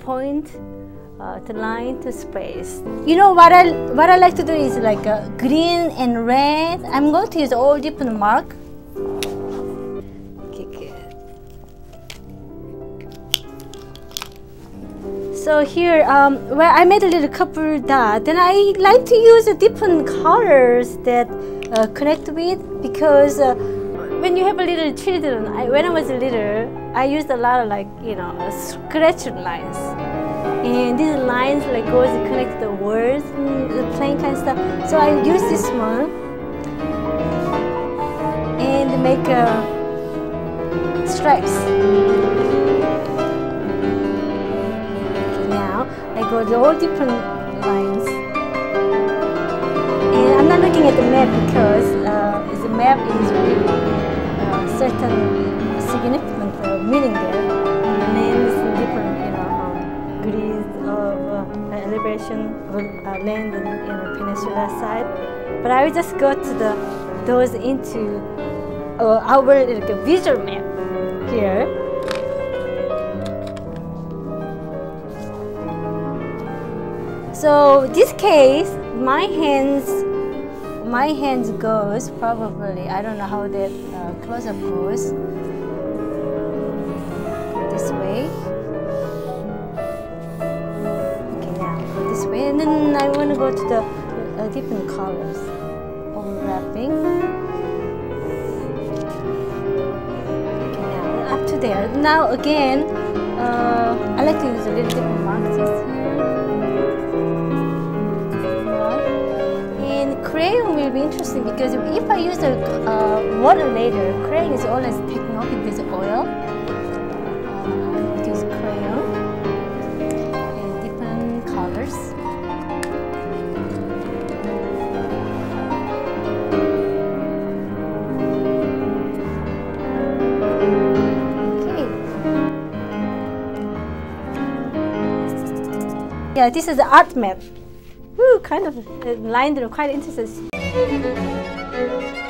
point the line to space. You know what I like to do is like green and red. I'm going to use all different mark. Okay, good. So here, where I made a little couple dot, then I like to use different colors that connect with, because when you have a little children, when I was little, I used a lot of like, you know, scratch lines. And these lines like goes to connect the words and the plain kind of stuff. So I use this one and make stripes. Okay, now I go to all different lines. And I'm not looking at the map because the map is really certain significant meaning there. Names and different, you know, degrees of elevation of land and, you know, peninsula side. But I will just go to those into our like a visual map here. So this case, my hands goes probably, I don't know how that close-up goes, this way. Okay, now go this way, and then I want to go to the different colors, overlapping. Okay, now up to there. Now again, I like to use a little different marks here. Crayon will be interesting because if I use a water later, crayon is always technical with oil. I use crayon in different colors. Okay. Yeah, this is the art map. Kind of lines that are quite interesting.